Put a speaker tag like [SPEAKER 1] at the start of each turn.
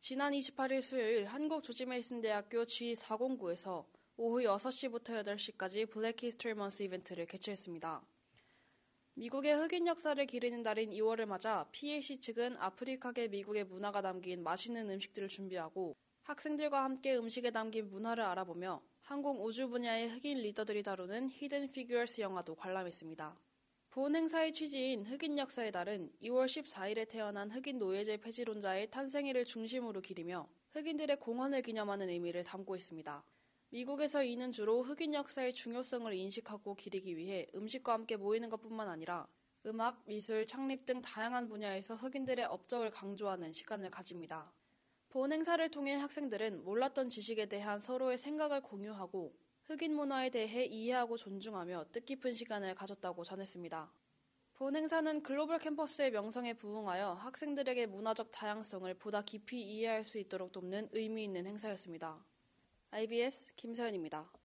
[SPEAKER 1] 지난 28일 수요일 한국조지메이슨대학교 G409에서 오후 6시부터 8시까지 블랙 히스토리 먼스 이벤트를 개최했습니다. 미국의 흑인 역사를 기리는 달인 2월을 맞아 PAC 측은 아프리카계 미국의 문화가 담긴 맛있는 음식들을 준비하고 학생들과 함께 음식에 담긴 문화를 알아보며 항공 우주 분야의 흑인 리더들이 다루는 히든 피규어스 영화도 관람했습니다. 본 행사의 취지인 흑인 역사의 달은 2월 14일에 태어난 흑인 노예제 폐지론자의 탄생일을 중심으로 기리며 흑인들의 공헌을 기념하는 의미를 담고 있습니다. 미국에서 이는 주로 흑인 역사의 중요성을 인식하고 기리기 위해 음식과 함께 모이는 것뿐만 아니라 음악, 미술, 창립 등 다양한 분야에서 흑인들의 업적을 강조하는 시간을 가집니다. 본 행사를 통해 학생들은 몰랐던 지식에 대한 서로의 생각을 공유하고 흑인 문화에 대해 이해하고 존중하며 뜻깊은 시간을 가졌다고 전했습니다. 본 행사는 글로벌 캠퍼스의 명성에 부응하여 학생들에게 문화적 다양성을 보다 깊이 이해할 수 있도록 돕는 의미 있는 행사였습니다. IBS 김서연입니다.